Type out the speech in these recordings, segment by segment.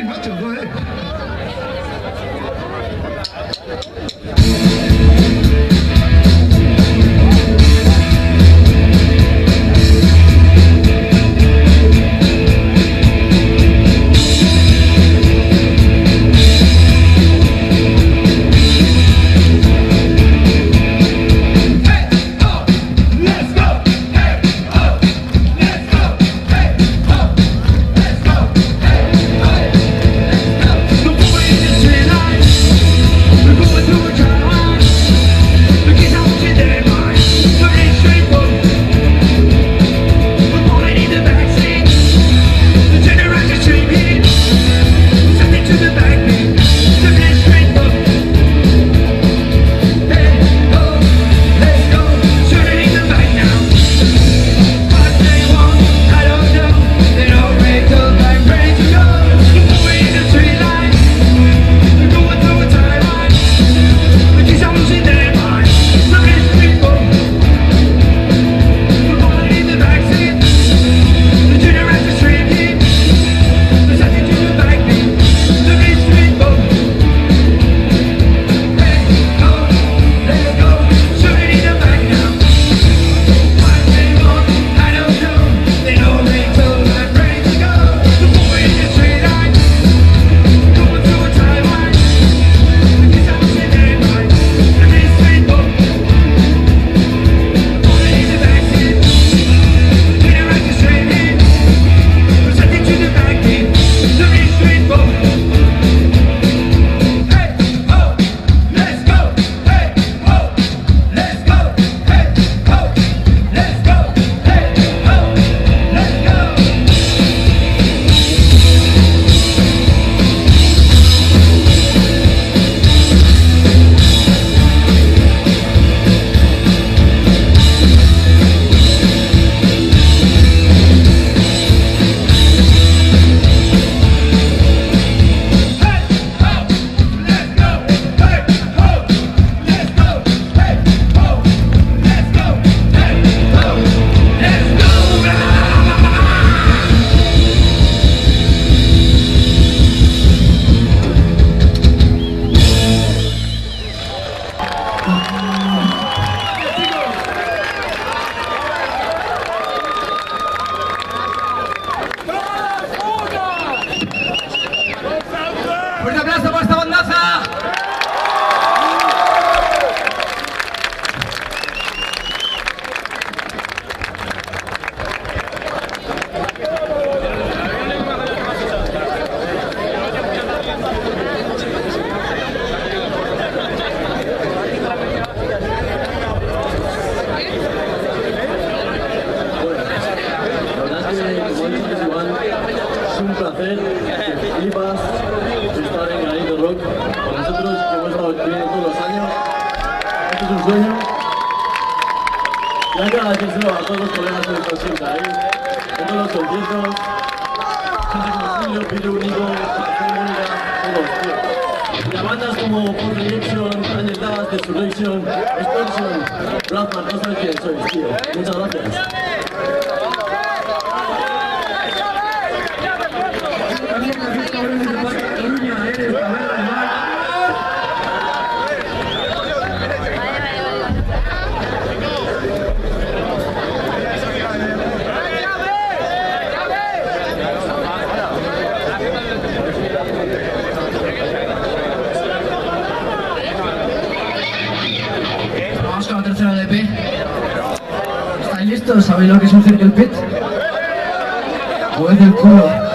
macho, joder. ¡Fuerte aplauso por esta bandaza! Es un placer, flipas, estar en Granito Rock con nosotros, que hemos estado viviendo todos los años. Esto es un sueño. Y hay que agradecérselo a todos los colegas que están siempre ahí, en todos los conciertos, gente como Julio, Piro Único, Mónica, todos, tío. Y a bandas como Four Direction, Angel Dust, Desolation, Extortion, Blackman, no sabes quién sois, tío. Muchas gracias. Vamos con la tercera LP. ¿Estáis listos? ¿Sabéis lo que es un circle pit? Pues del culo.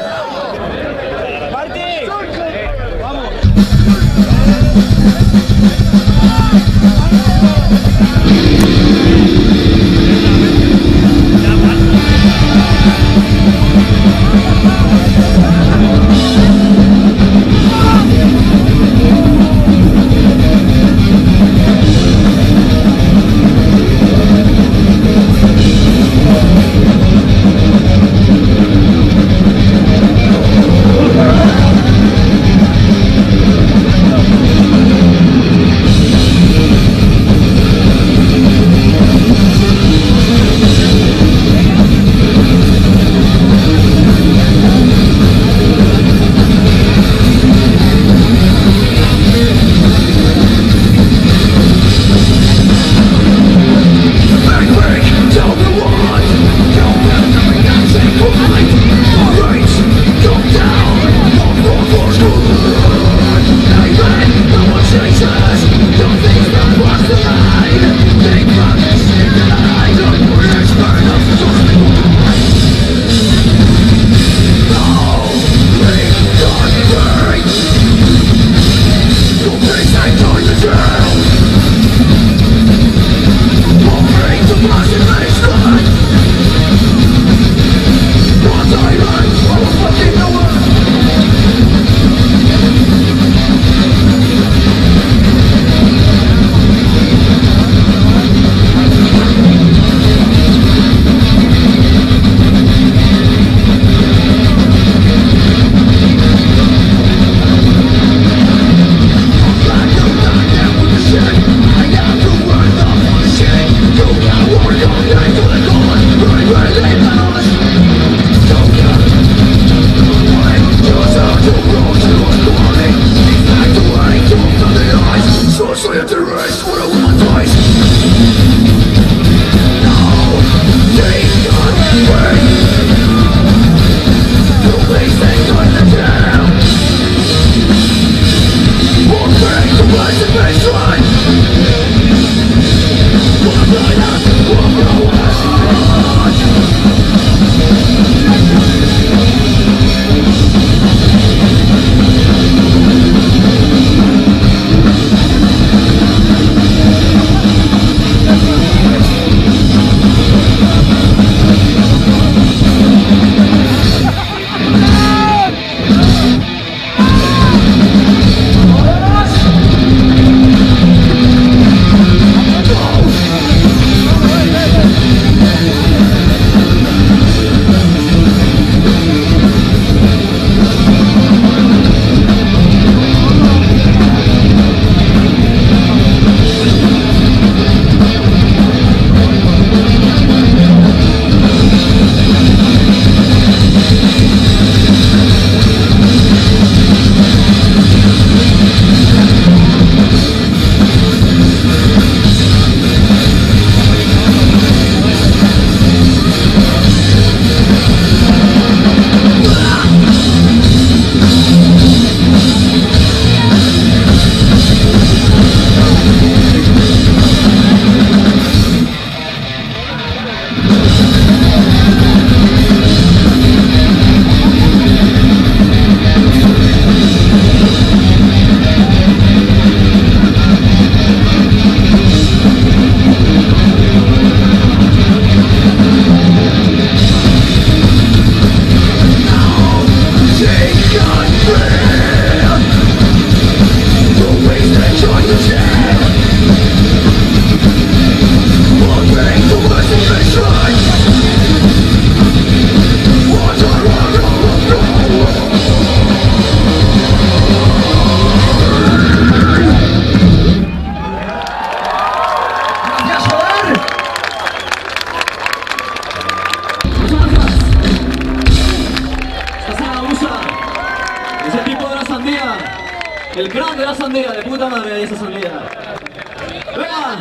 Es el tipo de la sandía. El crack de la sandía, de puta madre esa sandía. ¡Venga!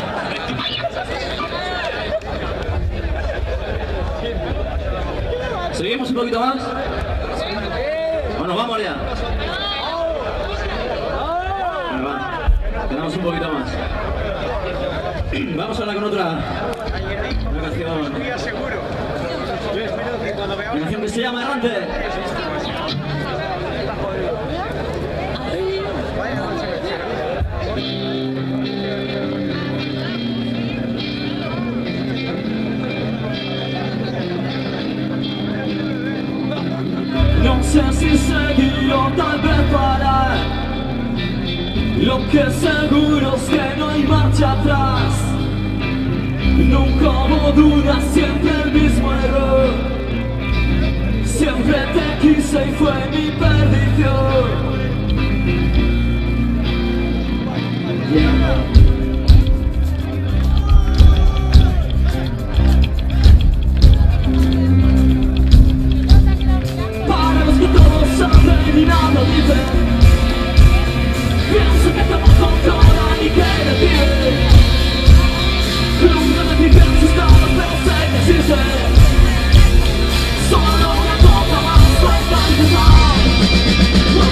¿Seguimos un poquito más? Bueno, vamos ya. Tenemos un poquito más. Vamos ahora con otra. Una canción. Una canción que se llama Errante. No sé si seguir o tal vez parar. Lo que seguro es que no hay marcha atrás. Nunca hubo dudas, siempre el mismo error. Siempre te quise y fue mi perdición. Para los que todos saben y nada dicen, pienso que estamos controlan y que deciden. Nunca me fijé en sus caras, pero sé que existe. Solo una cosa más, para empezar.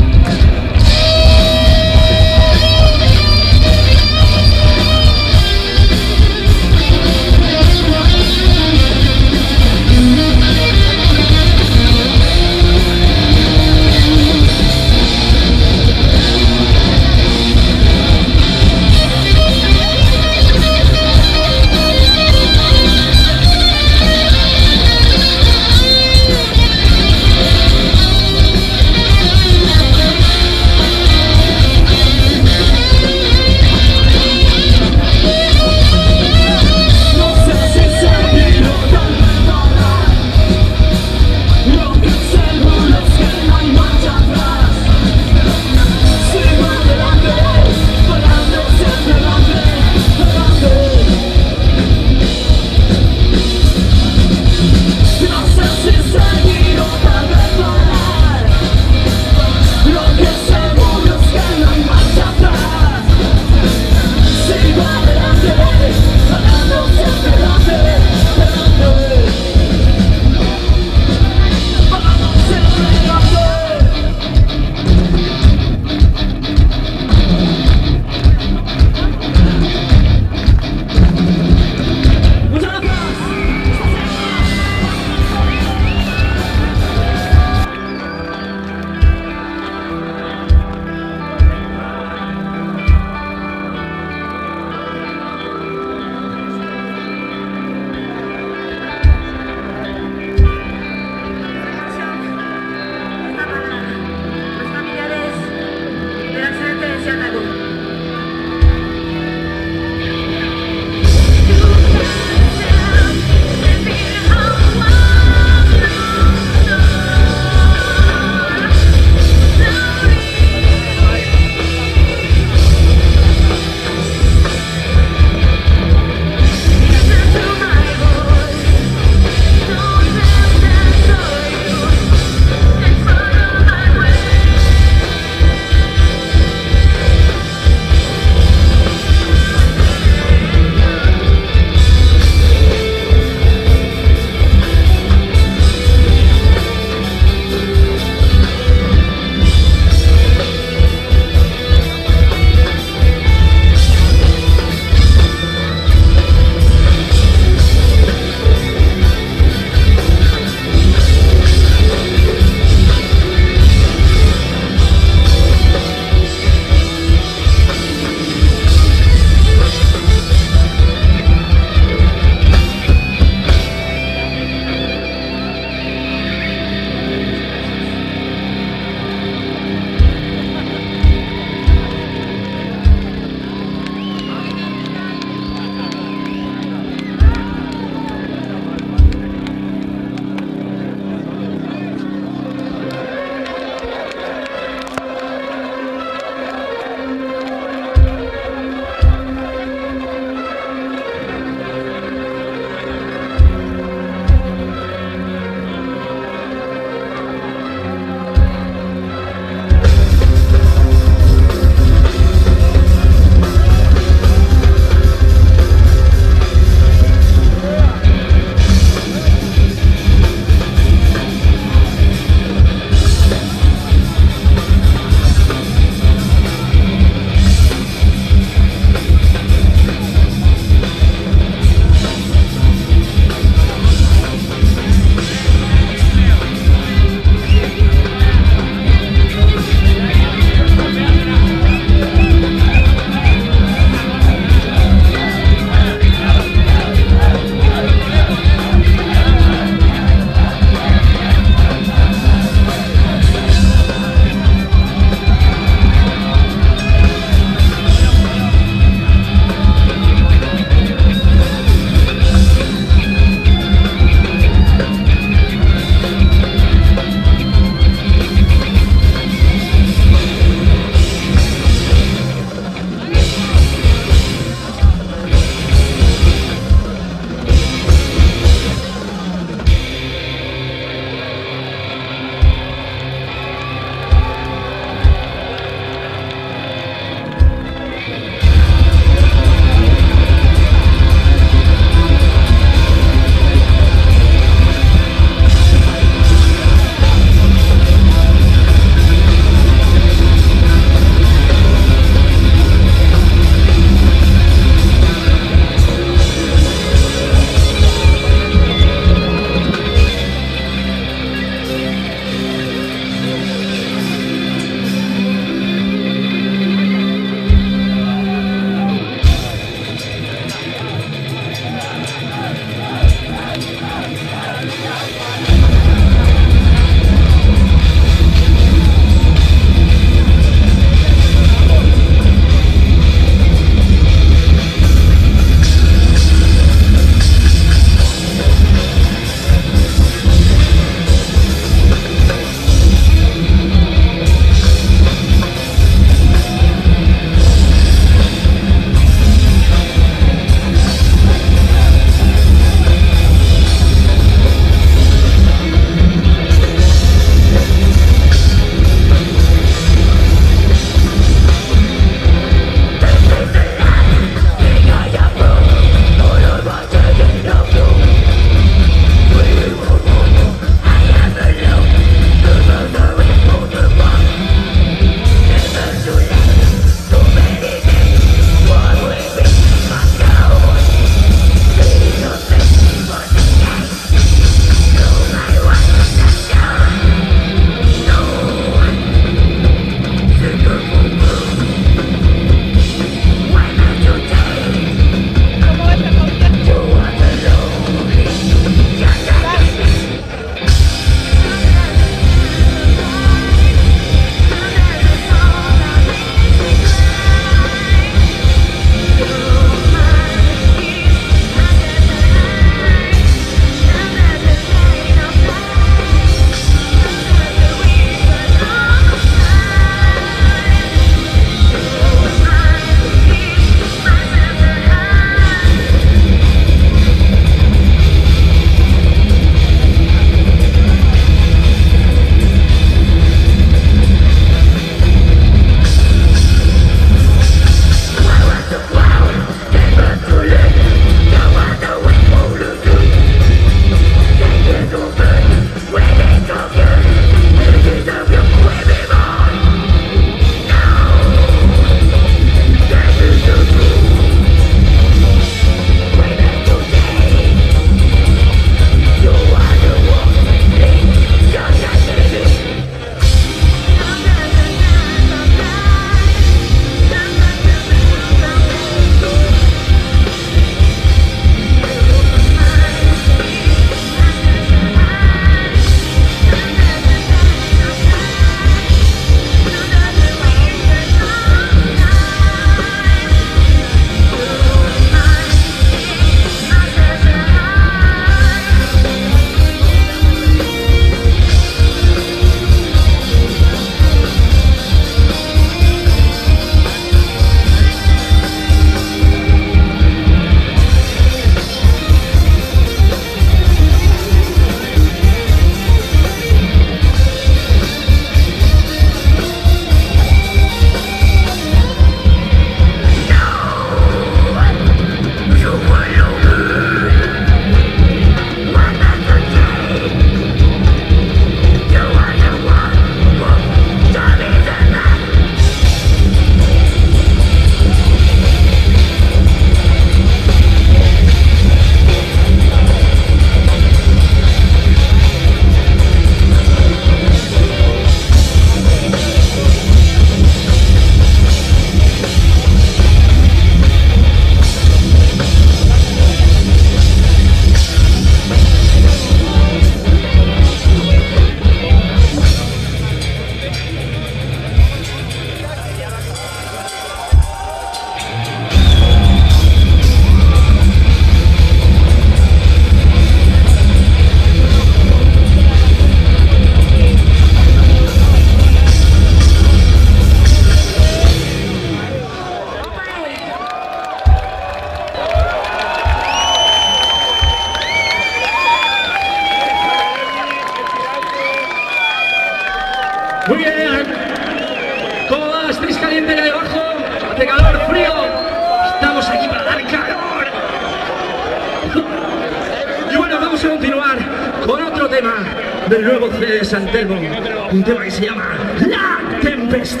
vamos a continuar con otro tema del nuevo CD de San Telmo, un tema que se llama La Tempestad.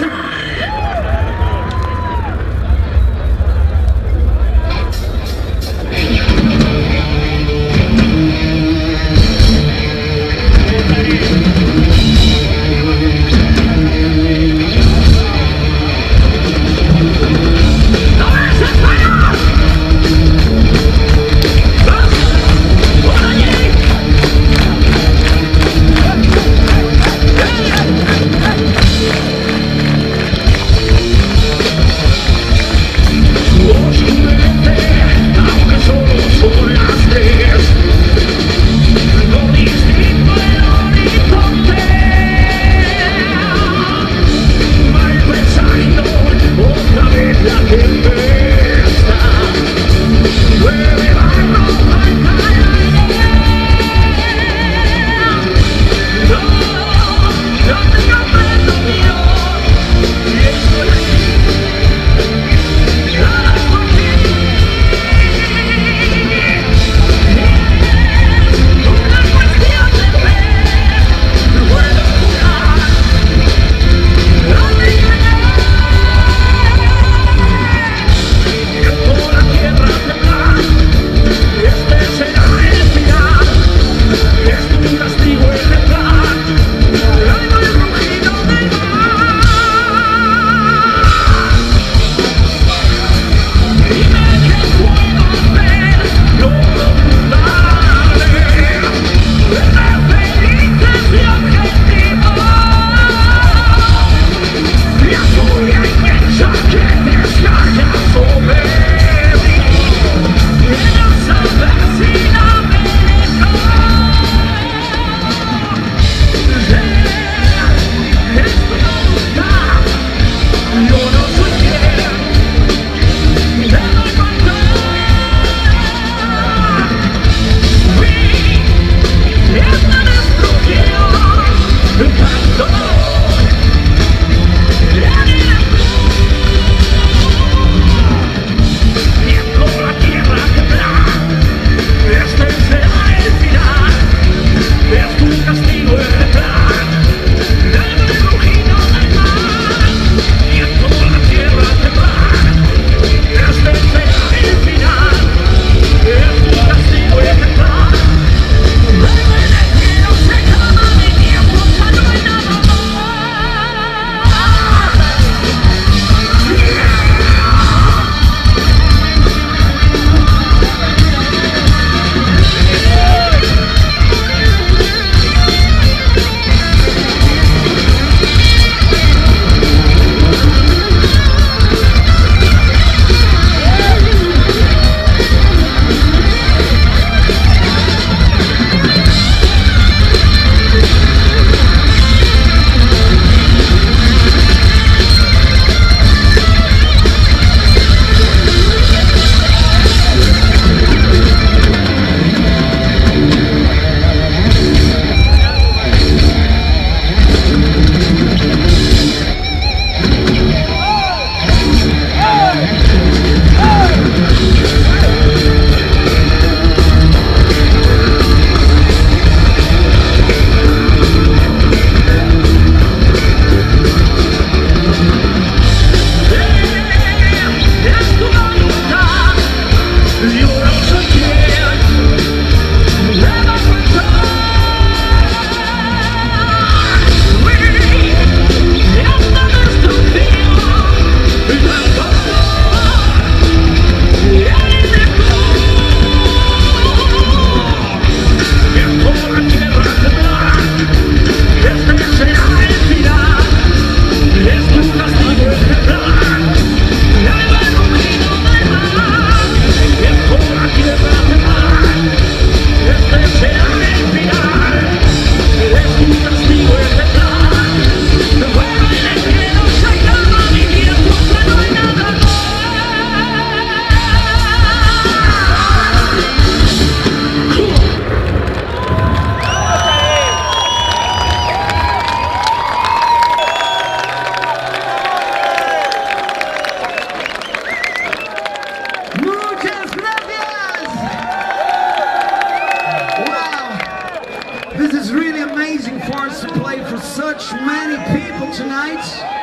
tonight.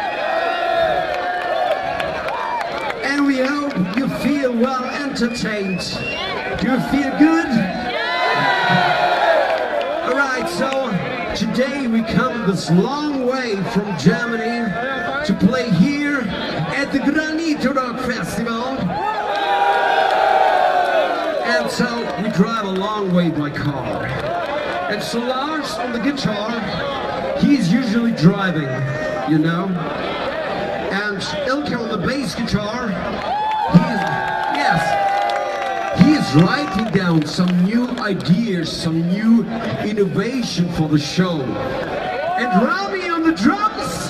And we hope you feel well entertained. Do you feel good? Alright, so today we come this long way from Germany to play here at the Granito Rock Festival. And so we drive a long way by car. And so Lars on the guitar, he's usually driving, you know. And Ilke on the bass guitar, he's writing down some new ideas, some new innovation for the show. And Rami on the drums,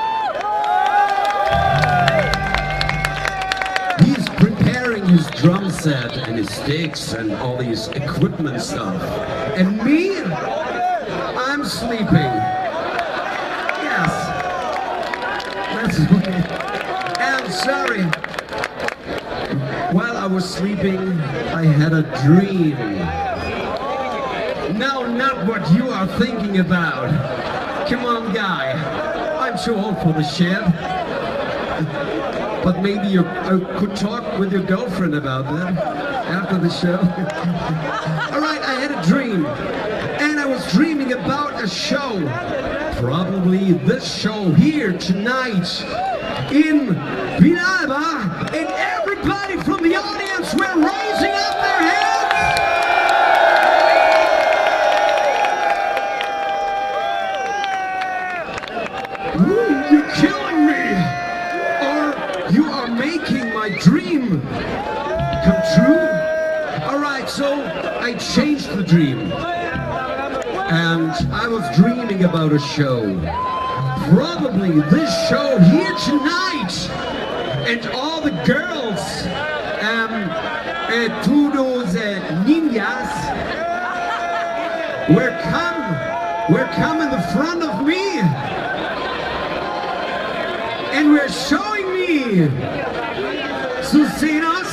he's preparing his drum set and his sticks and all these equipment stuff. And me, I'm sleeping. Yes, that's okay. I'm sorry. While I was sleeping, I had a dream. No, not what you are thinking about. Come on, guy. I'm too old for the shit. But maybe you could talk with your girlfriend about that after the show. Alright, I had a dream. And I was dreaming about a show. Probably this show here tonight in Villalba. And everybody from the audience were raising up their hands. Ooh, you're killing me. Or you are making my dream come true. Alright, so I changed the dream. And I was dreaming about a show. Probably this show here tonight. And all the girls, todos ninjas, were come in the front of me. And we're showing me sus senos.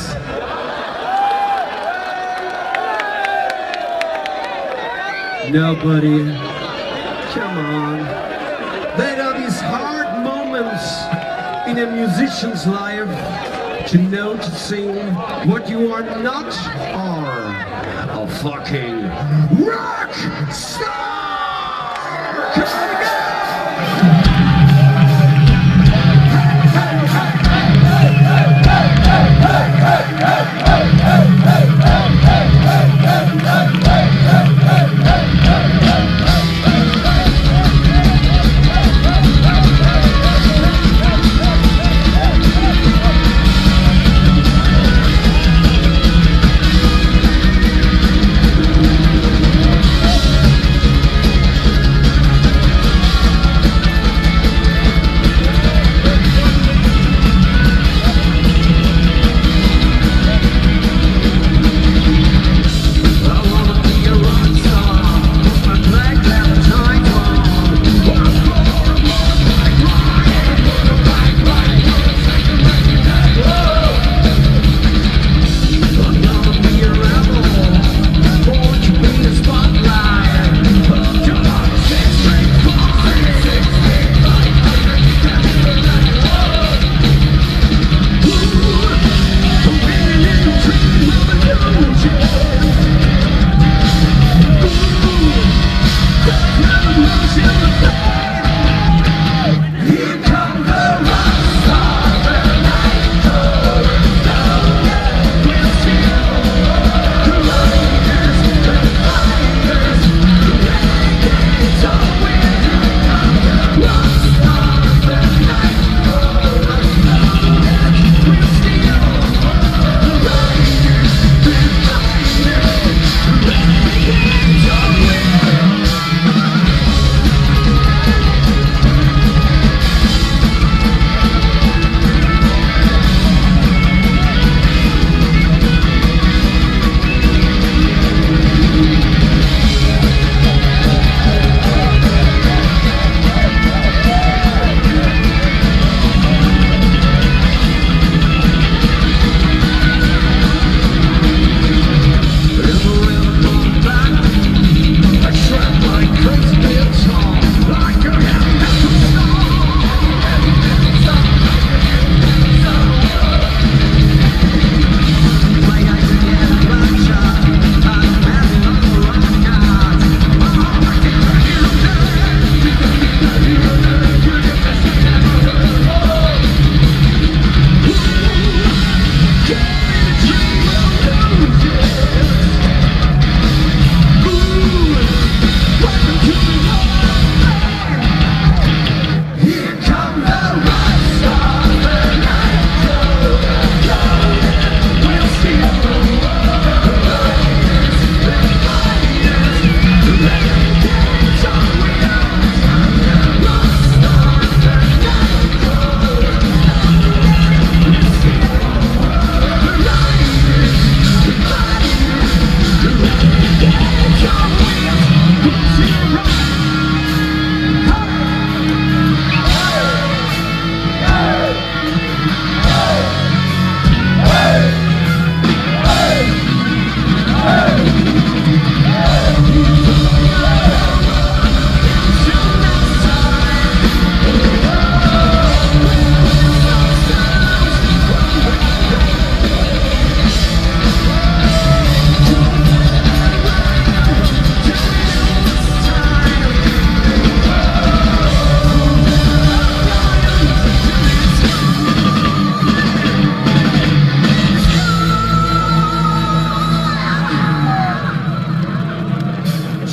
Nobody, come on. There are these hard moments in a musician's life to noticing what you are not are a fucking rock star! Come on, go!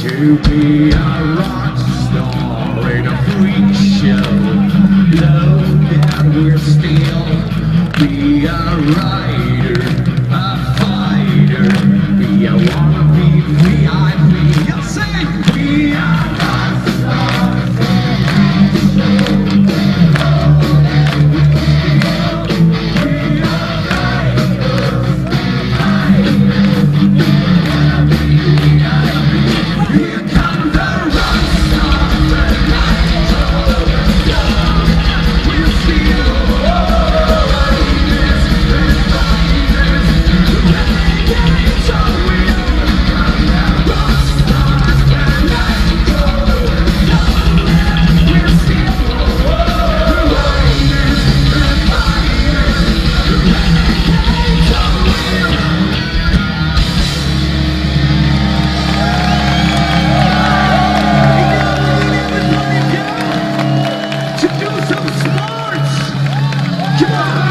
To be a rock star in a freak show. Know that we're still be a rider, a fighter, be a wannabe VIP. You'll sing, be a rock star. To do some sports! Come on!